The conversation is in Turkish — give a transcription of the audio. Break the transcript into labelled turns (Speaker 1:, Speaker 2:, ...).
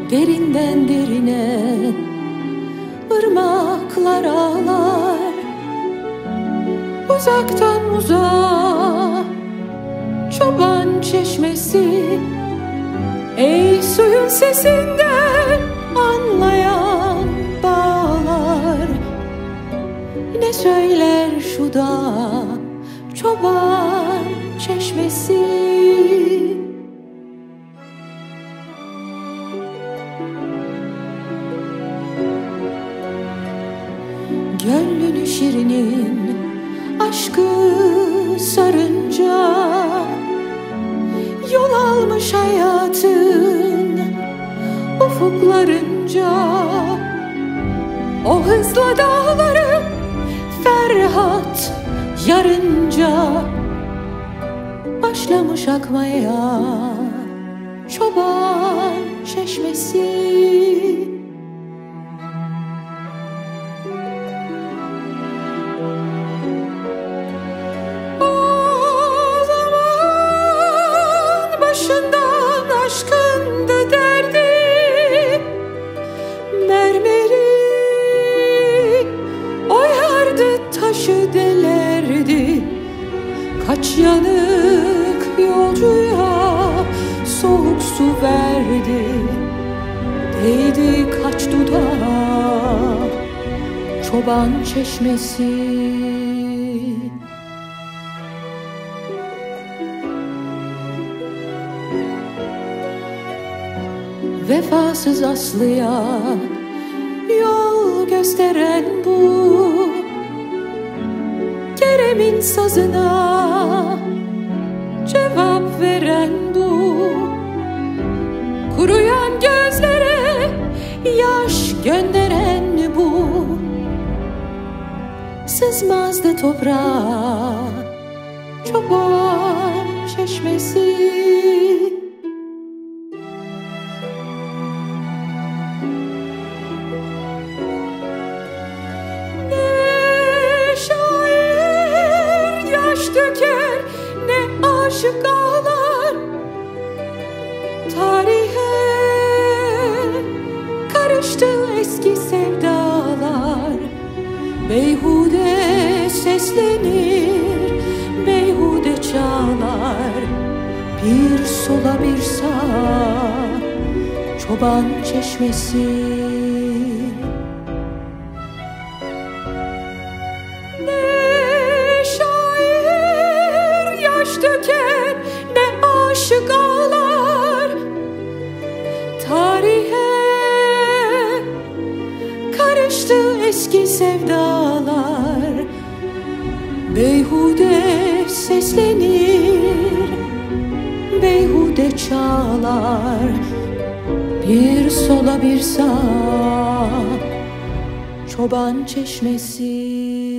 Speaker 1: derinden derine ırmaklar ağlar. Uzaktan uzağa çoban çeşmesi, ey suyun sesinden anlayan bağlar. Ne söyler şu dağ çoban çeşmesi? Gönlünü şirinin aşkı sarınca yol almış hayatın ufuklarınca. O hızla dağları Ferhat yarınca başlamış akmaya çoban çeşmesi. Aşkındı derdi, mermeri oyardı, taşı delerdi. Kaç yanık yolcuya soğuk su verdi, değdi kaç dudağa çoban çeşmesi. Vefasız Aslı'ya yol gösteren bu, Kerem'in sazına cevap veren bu. Kuruyan gözlere yaş gönderen bu. Sızmazdı toprağa çoban çeşmesi. Döker ne aşık ağlar, tarihe karıştı eski sevdalar. Beyhude seslenir, beyhude çağlar, bir sola bir sağa çoban çeşmesi. Döker ne aşık ağlar, tarihe karıştı eski sevdalar. Beyhude seslenir, beyhude çağlar, bir sola bir sağa çoban çeşmesi.